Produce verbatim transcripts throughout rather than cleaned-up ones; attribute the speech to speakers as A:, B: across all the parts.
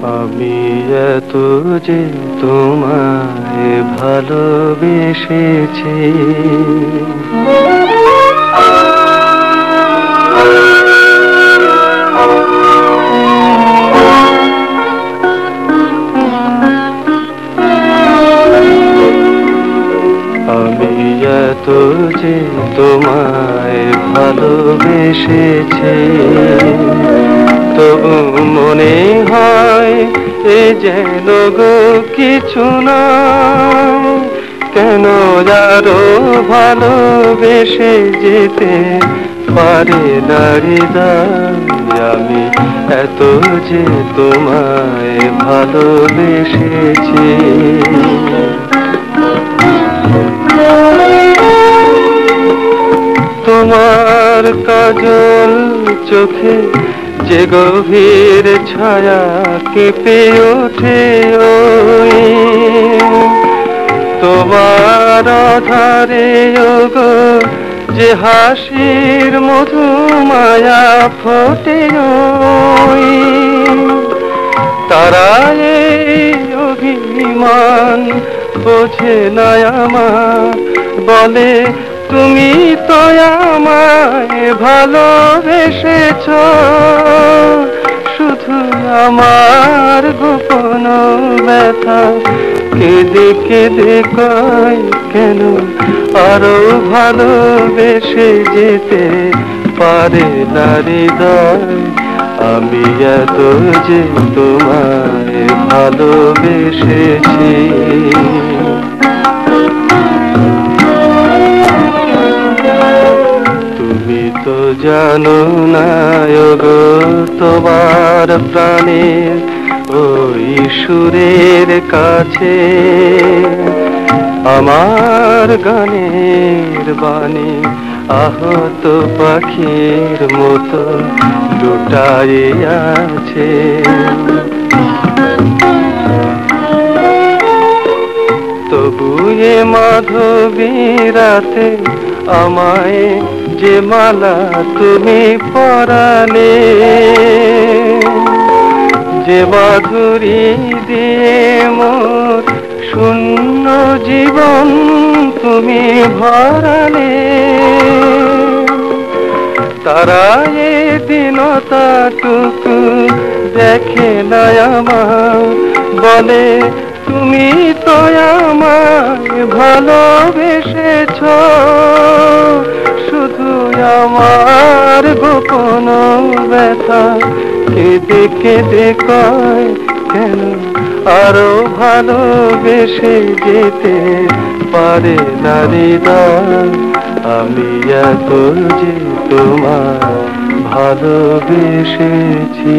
A: আমি এত যে তোমায় ভালোবেসেছি, আমি এত যে তোমায় ভালোবেসেছি, তবু মনে হয় এ যেন গো কিছু নয়। কেন আরো ভালোবেসে যেতে পারে না হৃদয়, আমি এত যে তোমায় ভালোবেসেছি। তোমার কাজল চোখে যে গভীর ছায়া কেঁপে ওঠে, ওই তোমার আধারে ওগো যে হাসির মধু মায়া ফোটে, ওই তারা এই অভিমান বোঝে না আমার, বলে তুমি তো আমায় ভালোবেসেছ, শুধু আমার গোপন ব্যথা কেঁদে কেঁদে কয় কেন আরো ভালোবেসে যেতে পারে না হৃদয়, আমি এত যে তোমায় ভালোবেসেছি। তুমি তো জানো না গো তোমার প্রাণের ওই সুরের কাছে আমার গানের বাণী আহত পাখির মতো লুটায়ে আছে। তবু এ মাধবী রাতে আমায় যে মালা তুমি পরালে, যে মাধুরী দিয়ে মোর শূন্য জীবন তুমি ভরালে, তারা এ দিনটাটুকু দেখে না আমার, বলে তুমি তো আমায় ভালোবেসেছ, শুধু আমার গোপন ব্যথা কেঁদে কেঁদে কয় কেন আরো ভালোবেসে যেতে পারে না হৃদয়, আমি এত যে তোমায় ভালোবেসেছি।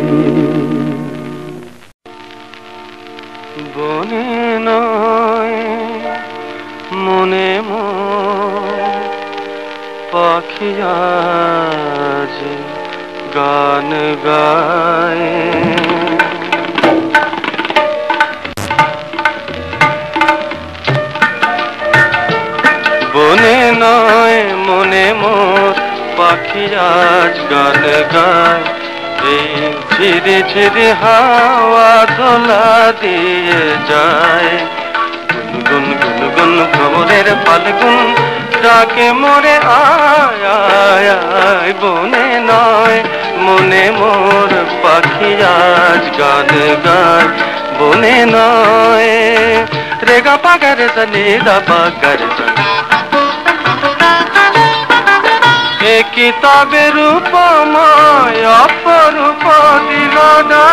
A: বনে নয় মনে মন পাখি আজ গান গায়, বনে নয় মনে মোর পাখি আজ গান গায়, এই ঝিরি ঝিরি হাওয়া দোলা দিয়ে যায়, গুনগুন গুনগুন ভ্রমরের ফাল্গুন ডাকে মোরে আয় আয় আয়, বনে নয় মনে মোর পাখি আজ গান গায়, বনে নয় রেগা পাগারে জানি দা পাগারে জানি, এ কিতাবে রূপময় অপরূপ দিল না,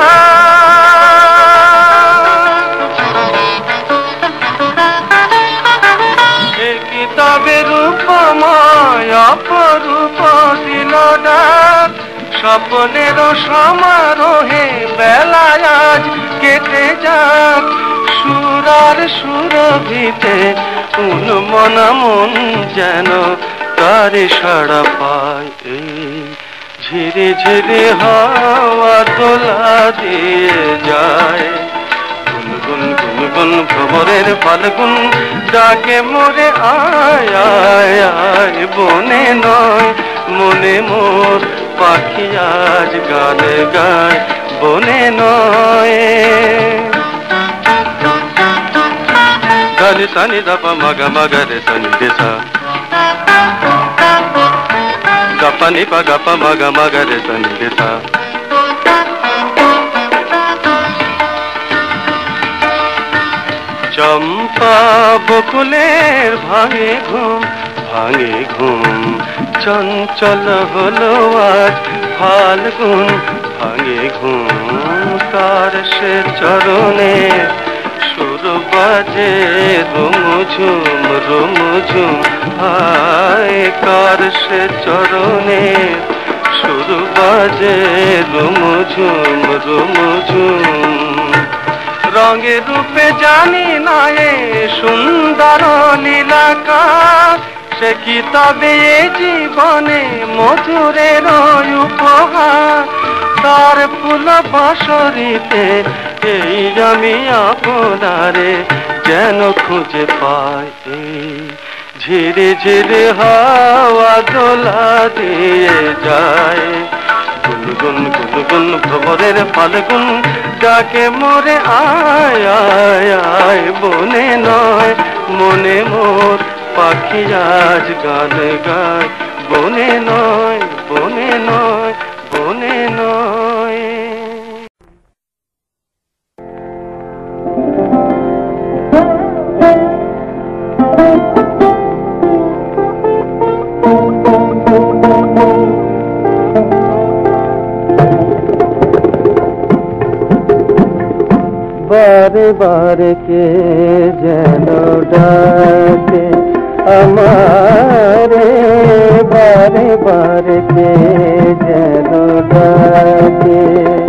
A: এ কিতাবে রূপময় অপরূপ দিল না, স্বপ্নের সমারোহে বেলায় আজ কেটে যাক, সুরার সুরভিতে উন্মনা মন যেন তারে সাড়া পায়, এই ঝিরে ঝিরে হাওয়া দোলা দিয়ে যায়, গুনগুন গুনগুন ভ্রমরের ফাল্গুন ডাকে মোরে আয় আয় আয়, বনে নয় মনে মোর পাখি আজ গান গায়, বনে নয় sani da pa ma ga ma ga re sani re sa ga pa ni pa ga pa ma ga ma ga re sani re sa চম্পা বকুলের ভাঙে ঘুম ভাঙে ঘুম চঞ্চল হলো আজ ফাল্গুন ভাঙে ঘুম তার সে চরণে সুর বাজে রুমঝুম রুমঝুম হায় কার সে চরণে সুর বাজে রুমঝুম রুমঝুম রঙে রূপে জানি না এ সুন্দর লীলাকার সে কি তবে এ জীবনে মধুরের উপহার তার ফুল বাসরিতে এই আমি আপনারে যেন খুঁজে পাই ঝিরে ঝিরে হাওয়া দোলা দিয়ে যায় গুনগুন গুনগুন ভ্রমরের ফাল্গুন ডাকে মোরে আয় আয় আয় বনে নয় মনে মোর পাখি আজ গান গায় বনে নয় বনে নয় বনে নয় বারে বারে কে যেন ডাকে আমারে বারে বারে কে যেন ডাকে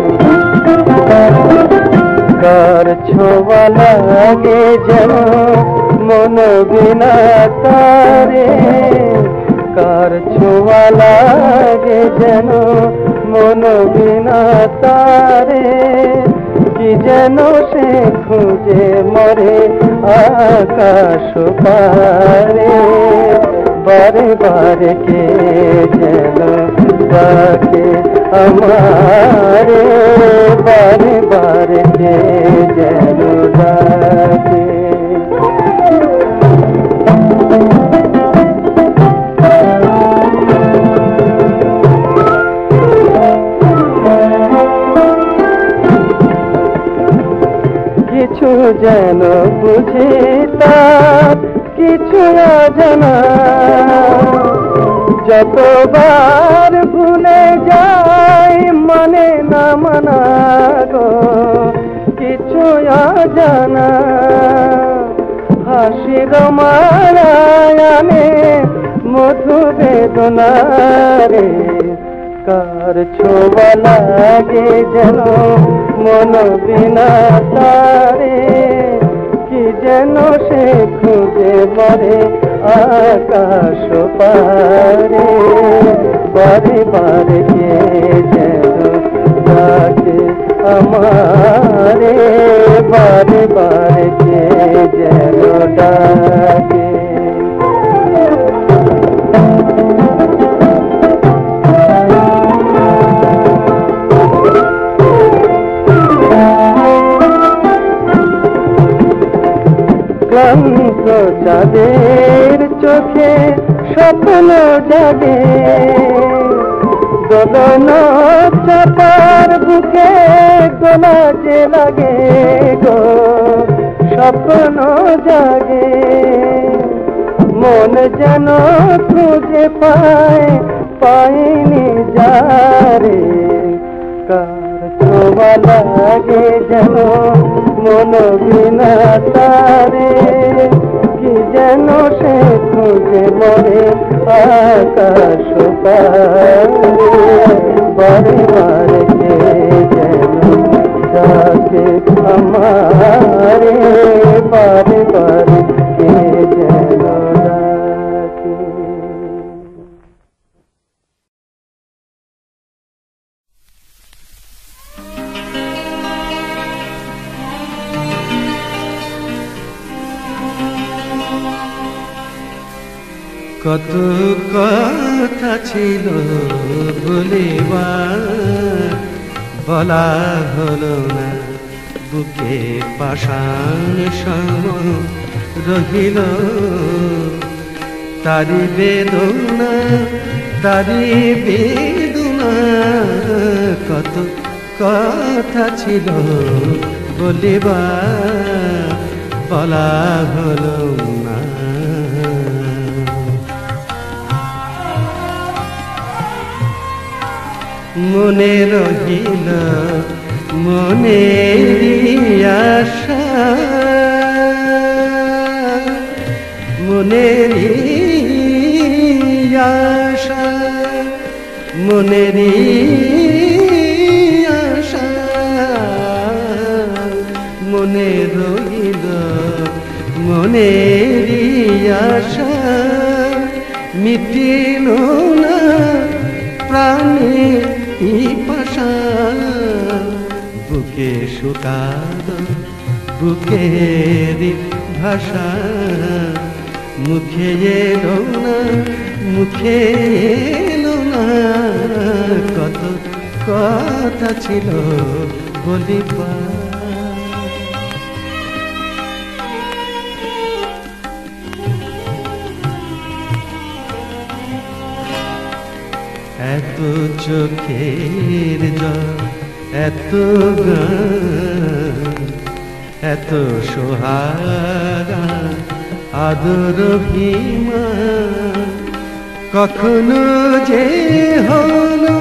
A: কার ছোঁয়া লাগে যেন মন বিনা তারে কার ছোঁয়া লাগে যেন মন বিনা তারে কি যেন সে খুঁজে মরে আকাশ পারে বারে বারে কে যেন ডাকে আমারে বারে বারে কে যেন ডাকে কিছু যেন বুঝি তার কিছু অজানা যতবার ভুলে যাই মানে না মানা গো কিছু অজানা হাসির মায়ানে মধু বেদনা রে কার ছোঁয়া লাগে যেন মন বিনা তারে কি যেন সে খুঁজে মরে আকাশ পারে বারে বারে কে যেন ডাকে আমারে বারে বারে কে যেন ডাকে ক্লান্ত চাঁদের চোখে স্বপ্ন জাগে দোলন চাপার বুকে গোলা যে লাগে গো স্বপ্ন জাগে মন যেন খুঁজে পায় পাইনি যারে কার ছোঁয়া লাগে যেন মন বিনা তারে কি যেন সে খুঁজে মরে আকাশ পারে বারে বারে কে যেন ডাকে আমারে বারে বারে কে যেন ডাকে কত কথা ছিল ভুলিবার বলা হলো না বুকে পাষাণ সম
B: রহিল তারি বেদনা তারি বেদনা কত কথা ছিল বলিবা বলা হলো না মনে রহিল মনেরই আশা মনেরই আশা মনেরই আশা মনে রহিল মনেরই আশা মিটিল না প্রাণে পিপাসা বুকে শুকাল বুকের ভাষা মুখে এলো না মুখে এলো না কত কথা ছিল বলিবা এত চোখের জল এত গান এত সোহাগা আদর ভীমা কখনো যে হলো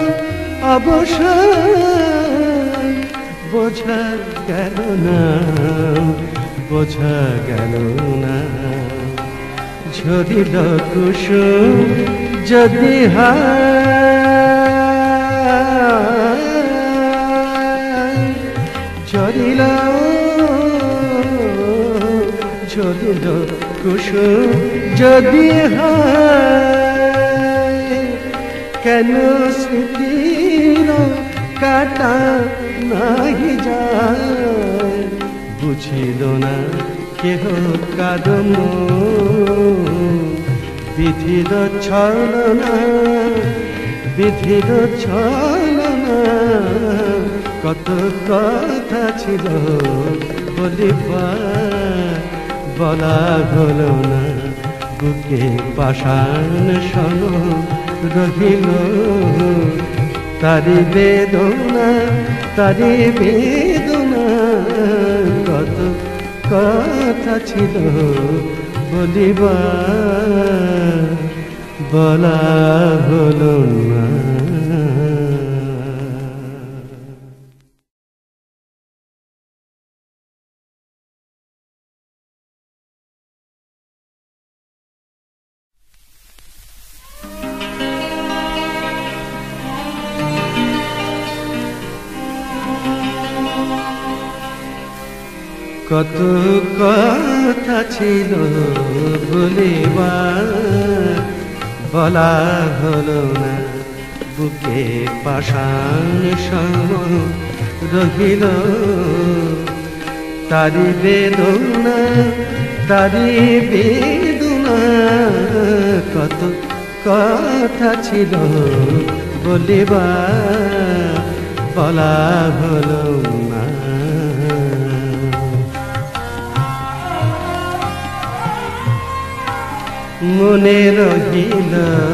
B: অবসান বোঝা গেল না বোঝা গেল না ঝরিল কুসুম যদি হায় ঝরিল ঝরিল কুসুম যদি হায় কেন স্মৃতির কাটা নাহি যায় বুঝিল না কেহ কাদম বিধির ছলনা বিধির ছলনা কত কথা ছিল বলিবা বলা হলো না বুকে পাষাণ সম রহিল তারি বেদনা তারি বেদনা কত কথা ছিল বলিবা বলা হলো না কত কথা ছিল বলিবা বলা হলো না বুকে পাষাণ সম রহিল তারি বেদনা তারি বেদনা কত কথা ছিল বলিবা বলা হলো না মনে রহিল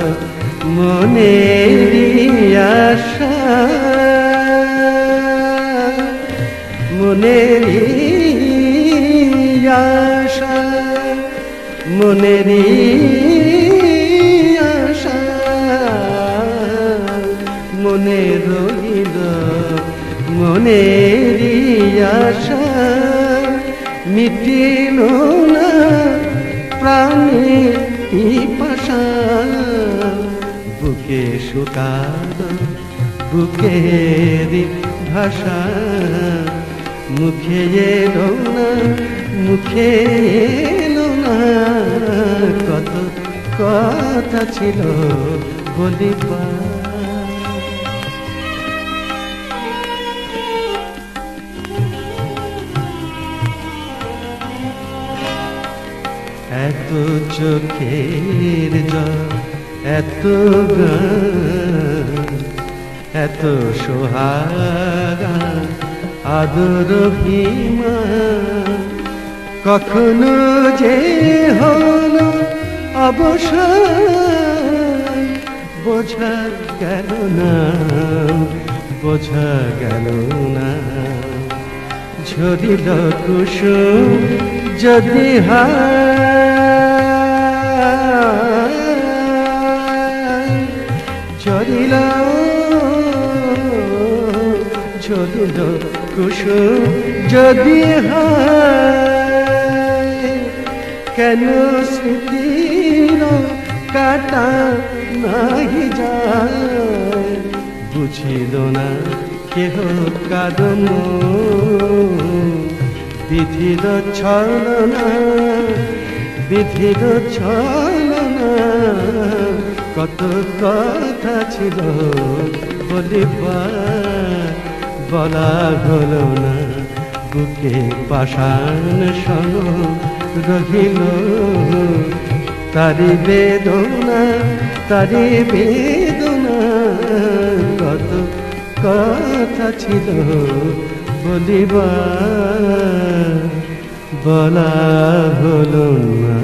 B: মনেরই আশা মনেরই আশা মনেরই আশা মনে রহিল মনেরই আশা মিটিল না প্রাণে পিপাসা বুকে শুকাল বুকের ভাষা মুখে এলো না মুখে এলো না কত কথা ছিল বলিবা এত চোখের জল এত গান এত সোহাগা আদর ভীমা কখনো যে হলো অবসান বোঝা গেল না, বোঝা গেল না। ঝরিল কুসুম যদি হায়, ঝরিল ঝরিল কুসুম যদি হায়, কেন স্মৃতির কাটা নাহি যায়, বুঝিল না কেহ কারণ বিধির ছলনা, বিধির ছলনা। কত কথা ছিল বলিবার, বলা হলো না। বুকে পাষাণ শোন রহিল, তারি বেদনা, তারি বেদনা। কত কথা ছিল বলিবার, বলা হলো না।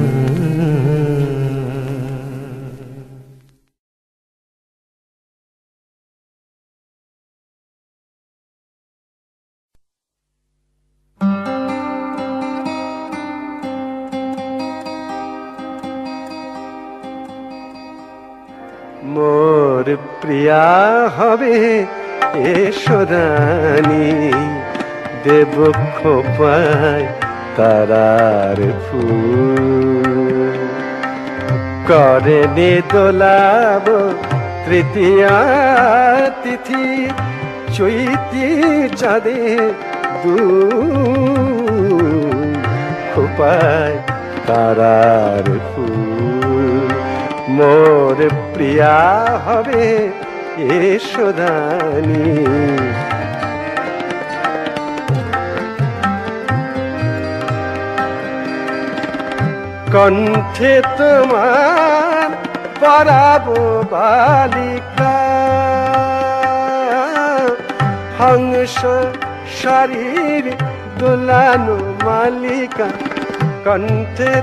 A: মোর প্রিয়া হবে এসো রানী, দেব খোপায় তারার ফুল। করে নে দোলাব তৃতীয়া তিথি, চৈতি চাঁদে দুল। খোপায় তারার ফুল, মোর প্রিয়া হবে এসো রানী। কণ্ঠে তোমার পরাবো বালিকা, হংস শরীর দোলানো মালিকা। কণ্ঠে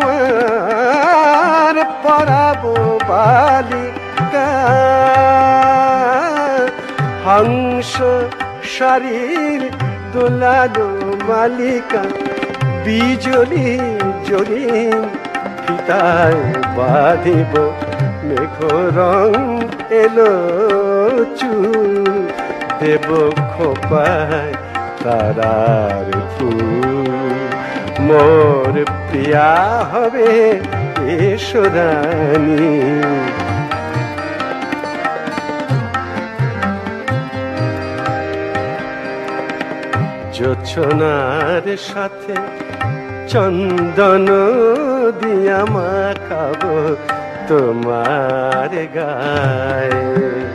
A: তোমার পরাবো বালিকা, হংস শরীর দোলানো মালিকা। বিজলি জরিন ফিতায় বাঁধিব, মেঘ রং এলো চুল। দেব খোপায় তারার ফুল, মোর প্রিয়া হবে এসো রানী। জোছনার সাথে চন্দন দিয়া মাখাবো তোমার গায়ে,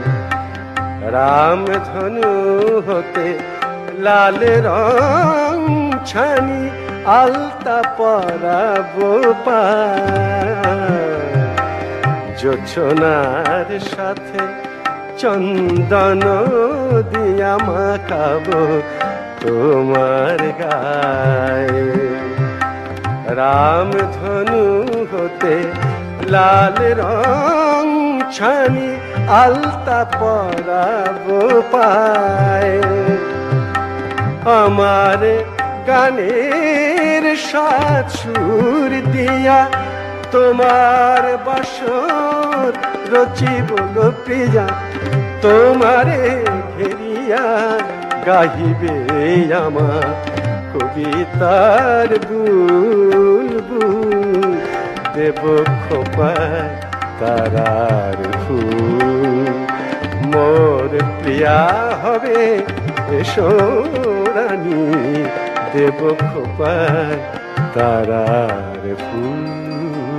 A: রামধনু হতে লাল রং ছানি আলতা পরাবো পায়। জোছনার সাথে চন্দন দিয়া মাখাবো তোমার গায়ে, রামধনু হতে লাল রং ছানি আলতা পরাবো পায়। আমার গানের সাত সুর দিয়া তোমার বাসর রচিব গো প্রিয়া, তোমারে ঘেরিয়া গাহিবে আমার কবিতার বুলবুল। দেব খোপায় তারার ফুল, মোর প্রিয়া হবে এসো রানী। দেব খোপায় তারার ফুল।